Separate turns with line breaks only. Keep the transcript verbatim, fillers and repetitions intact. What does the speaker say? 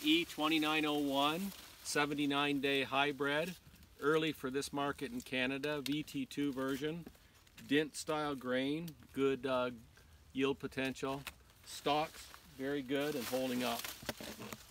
E twenty-nine oh one, seventy-nine day hybrid, early for this market in Canada, V T two version, dent style grain, good uh, yield potential, stalks very good and holding up.